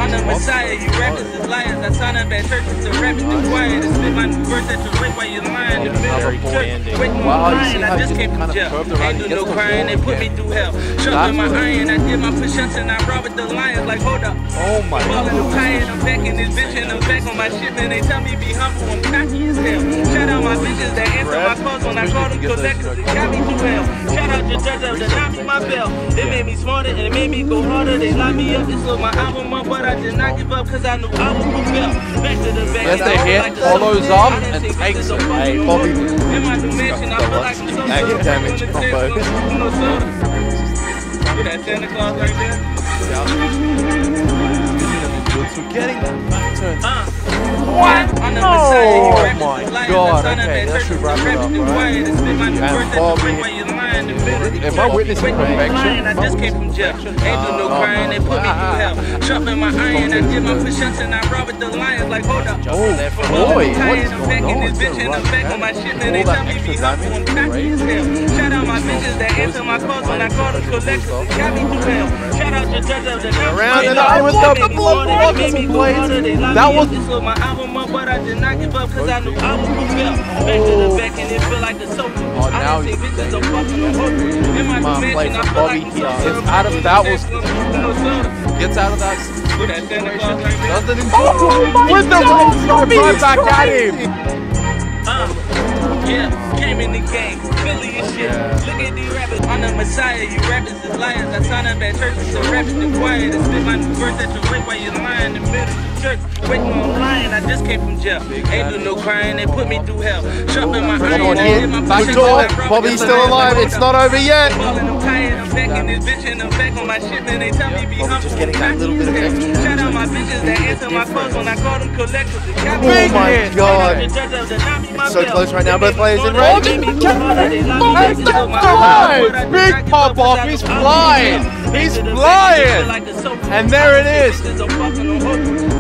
I'm the Messiah, you rappers is liars. I sign up at churches to rap it to quiet. To spit my new verse at your lip while you're lying. The middle of church, waiting on lying. I just came from jail. Ain't do no crying, they put me through hell. Sharpen my iron, I did my push-ups and I brought with the lions. Like, hold up. Oh my God. I'm tired, I'm back in this bitch and I'm back on my shit. And they tell me be humble, I'm cocky as hell. Shout out my bitches that answer my calls when I call them collect, cause it got me through hell. Shout out your judge of the not be my bell. It made me smarter and it made me go harder. They locked me up, they slowed my album up, but I did not give up cause I knew I was fulfilled. Back to the back. As they hit, follows up and takes it. Hey, Bobby. In my new mansion, I feel like I'm so Negative damage combo. That Santa Claus right there. We're getting that turn. What? Oh my God, okay, that should wrap it up, right? And Bobby, am I witnessing perfection? I just came from jail. Ain't do no crying, they put me through hell. Sharpen my iron, I did my push-ups and I brought with the lions. Like, hold up. Oh boy, what is going on? This bitch and I'm back on my shit, man. They tell me be humble and cocky as hell. Shout out my bitches that answer my calls when I call them collectors. It got me through hell. Shout out your judge of the Around and I was up the blood. That was my album up, but I did not give up because I knew I was fulfilled. Back to the back and it feel like the sofa. Oh, now he's bitches are fucking in my man plays dimension, a Bobby here. Gets out of that gets out of that situation. Doesn't enjoy with the right back at him. Yeah, came in the game, Philly and shit. Look at these rappers, I'm the Messiah. You rappers is liars. I sign up at churches to rap it to quiet. To spit my new verse at your lip while you're lying. In the middle of church, waiting on lying. I just came from jail. Ain't do no crying, they put me through hell. Sharpen my iron, I did my push-ups. Bobby's still alive, it's not over yet. I'm tired, I'm back in this bitch and I'm back on my shit. Man, they tell me be humble. Just getting that little bit of extra. Shout out my bitches that answer my calls when I call them collectors. Oh my God. It's so close right now, both players in range. Big pop off, he's flying! He's flying! And there it is!